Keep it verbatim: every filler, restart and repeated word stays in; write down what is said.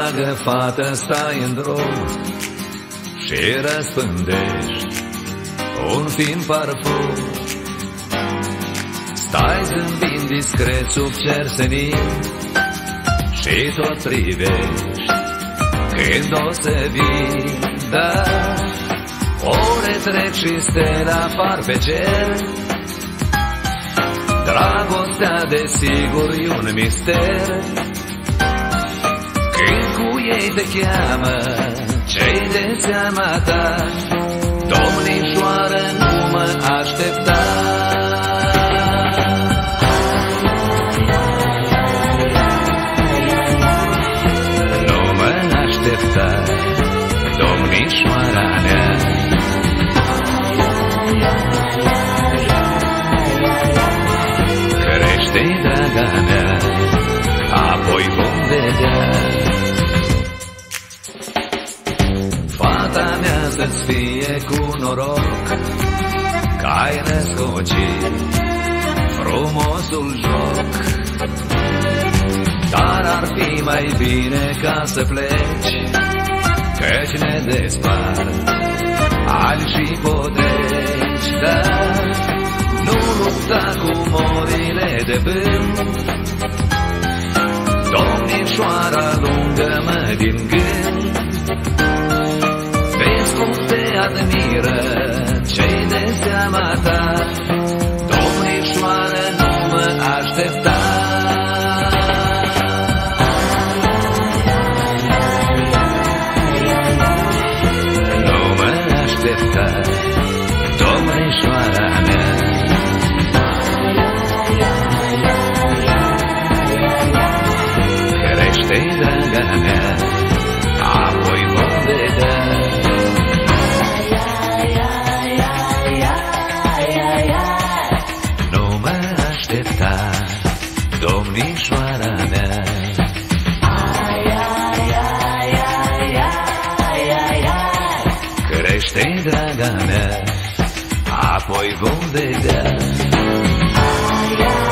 dragă fată, stai în drum și răspândești un fin parfum. Stai zâmbind discret sub cer senin și tot privești când o să vii. Dar ore trec și stele apar pe cer. Dragostea desigur e un mister. Când cu ei te cheamă cei de seama ta, domnișoară, nu mă aștepta. Nu mă aștepta, domnișoara mea. Crește-i, draga mea, apoi vom vedea. Fata mea să-ți fie cu noroc, că ai născocit frumosul joc. Dar ar fi mai bine ca să pleci, căci ne despart ani și potreci. Dar nu lupta cu morile de vânt, domnișoara, lungă-mă din gând. Vezi cum te admiră cei de seama ta, domnișoară, nu mă aștepta. Nu mă aștepta, domnișoara mea. Crește-i, draga mea, apoi vom vedea. Nu mă aștepta, domnișoara mea. Crește-i, draga mea, apoi vom vedea.